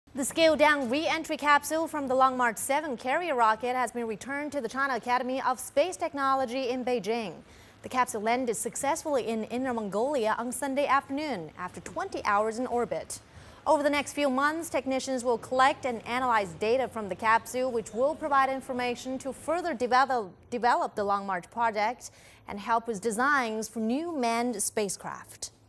The scaled-down re-entry capsule from the Long March-7 carrier rocket has been returned to the China Academy of Space Technology in Beijing. The capsule landed successfully in Inner Mongolia on Sunday afternoon after 20 hours in orbit. Over the next few months, technicians will collect and analyze data from the capsule, which will provide information to further develop the Long March project and help with designs for new manned spacecraft.